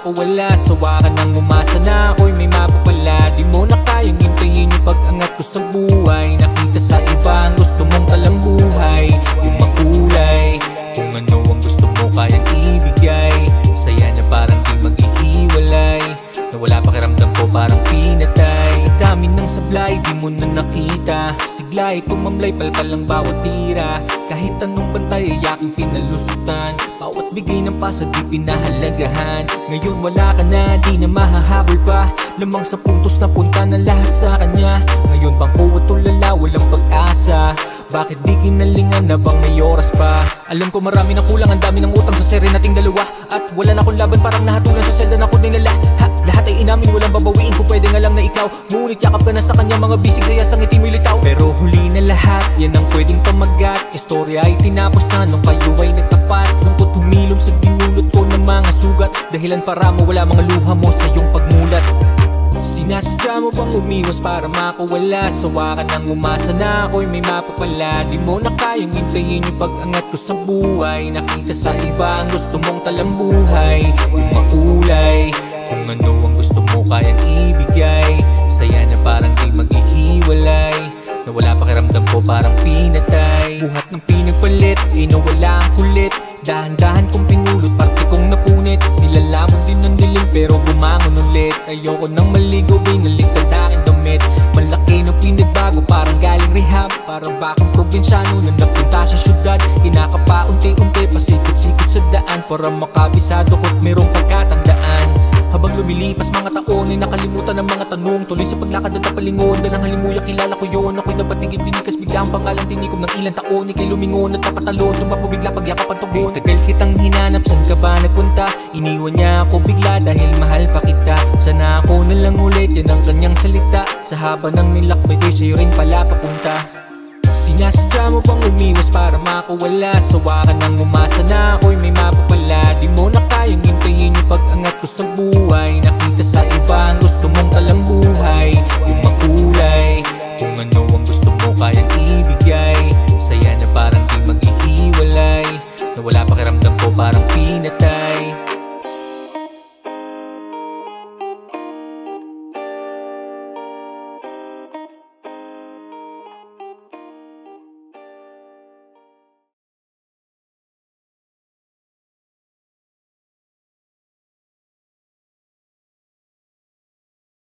makawala. Sawa ka nang umasa na ako'y may mapapala. Di mo na kayang hintayin yung pag-angat ko sa buhay. Nakita sa iba ang gusto mong talambuhay. Yung makulay, kung ano ang gusto mo kayang ibigay. Saya na parang di maghihiwalay, na wala pakiramdam ko parang pinatay. Sa dami ng sablay di mo na nakita. Siglay tumamlay palpal ang bawat tira. Kahit anong pantay ay aking pinalusutan. Bawat bigay ng pasa di pinahalagahan. Ngayon wala ka na, di na mahahabol pa. Lamang sa puntos na punta na lahat sa kanya. Ngayon bangko at tulala, walang pag-asa. Bakit di kinalingan na bang may oras pa? Alam ko marami na kulang, ang dami ng utang sa seri nating dalawa. At wala na akong laban, parang nahatulan sa selda na ko din nila. Lahat ay inamin, walang babawiin kung pwede nga lang na ikaw. Ngunit yakap ka na sa kanya, mga bisig saya sa ngiti mo'y litaw. Pero huli na lahat, yan ang pwedeng pamagat. Istorya ay tinapos na nung kayo ay nagtapat. Lungkot humilom sa binulot ko ng mga sugat. Dahilan para mawala mga luha mo sa iyong pagmulat. Sinasadya mo bang umiwas para makawala? Sawa ka nang umasa na ako'y may mapapala. Di mo na kayang hintayin yung pag-angat ko sa buhay. Nakita sa iba ang gusto mong talambuhay. Yung makulay, kung ano ang gusto mo kayang ibigay. Saya na parang di maghihiwalay, na wala pakiramdam ko parang pinatay. Buhat ng pinagpalit, ay nawala ang kulit. Dahan-dahan kong pinulot, parte kong napunit. Nilalamon din ng dilim pero bumangon ulit. Ayoko nang maligo, binaligtad aking damit. Malaki ng pinagbago, parang galing rehab. Para ba akong probinsyano na napunta sa syudad. Kinakapa unti-unti, pasikot-sikot sa daan. Para makabisado ko't merong pagkatandaan. Habang lumilipas mga taon ay nakalimutan ng mga tanong. Tuloy sa paglakad at napalingon, dalang halimuya kilala ko yun. Ako'y nabatigid binikas bigla ang pangalan tinikom ng ilang taon. Ika'y lumingon at napatalon, tumapo bigla pagyakap ang tugon. Tagal kitang hinanap, saan ka ba nagpunta? Iniwan niya ako bigla dahil mahal pa kita. Sana ako na lang ulit, yan ang kanyang salita. Sa haba ng nilakbay ko'y sa'yo rin pala papunta. Sinasadya mo bang umiwas para makawala? Sawa ka nang umasa na ako'y may mapapala. Di mo na kayang hintayin yung pag-angat ko sa buhay. Nakita sa iba ang gusto mong talambuhay. Yung makulay, kung ano ang gusto mo kayang ibigay. Saya na parang di maghihiwalay, na wala pakiramdam